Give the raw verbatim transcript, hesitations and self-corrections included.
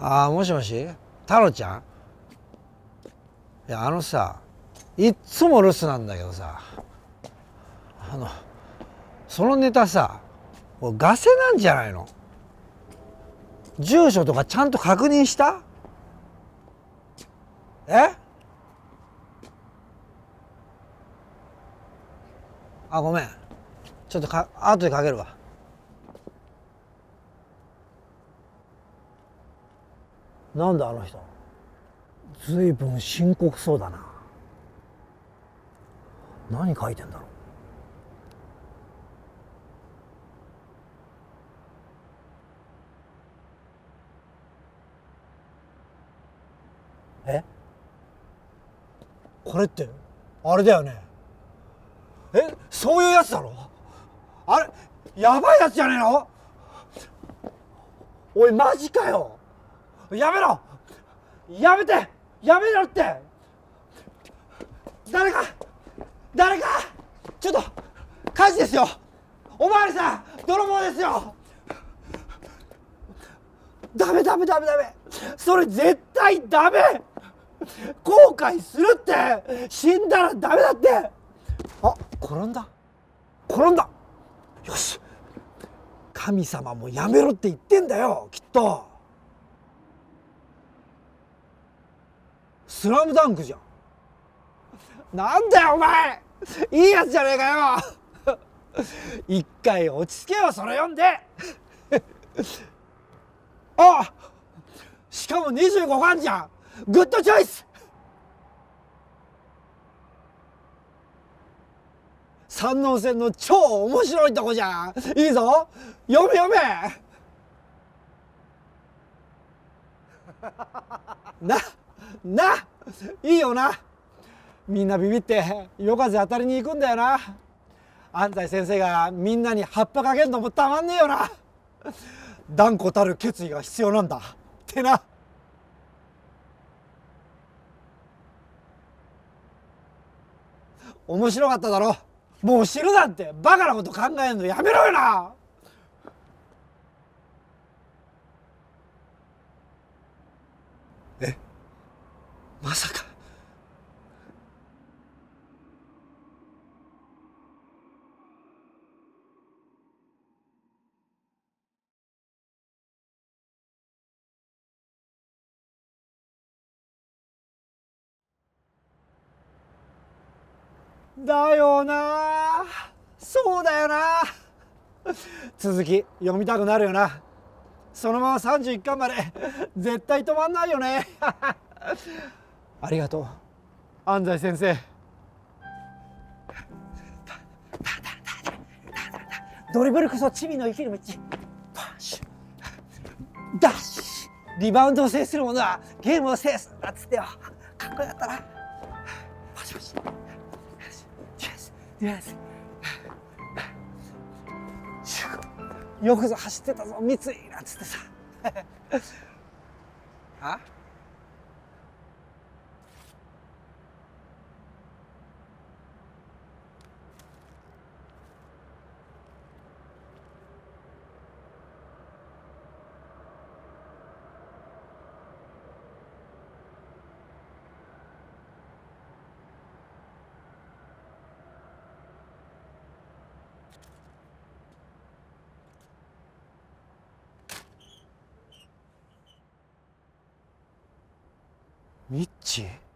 ああ、もしもし、太郎ちゃん。いや、あのさ、いっつも留守なんだけどさ、あのそのネタさ、ガセなんじゃないの？住所とかちゃんと確認した？え？あ、ごめん、ちょっとか後でかけるわ。なんだあの人、ずいぶん深刻そうだな。何書いてんだろう。え、これってあれだよね。え、そういうやつだろ？あれ、やばいやつじゃねえの？おい、マジかよ。やめろ、やめて、やめろって。誰か誰かちょっと、火事ですよ。おまわりさん、泥棒ですよ。ダメダメダメダメ、それ絶対ダメ。後悔するって。死んだらダメだって。あ、転んだ転んだ。よし、神様もやめろって言ってんだよ、きっと。スラムダンクじゃん。なんだよお前、いいやつじゃねえかよ。一回落ち着けよ、それ読んで。あ、しかもにじゅうごかんじゃん。グッドチョイス。三能線の超面白いとこじゃん。いいぞ、読め読め。な、ないいよな。みんなビビって夜風当たりに行くんだよな。安西先生がみんなに葉っぱかけんのもたまんねえよな。断固たる決意が必要なんだってな。面白かっただろ。もう死ぬなんてバカなこと考えるのやめろよな。え、まさか。だよな、そうだよな。続き読みたくなるよな。そのままさんじゅういっかんまで絶対止まんないよね。ありがとう安西先生。ドリブルこそチビの生きる道。パッシュダッシュ、リバウンドを制する者はゲームを制すだっつってよ。かっこよかったな。パシパシ、よくぞ走ってたぞ三井なんつってさ。あ、ミッチー。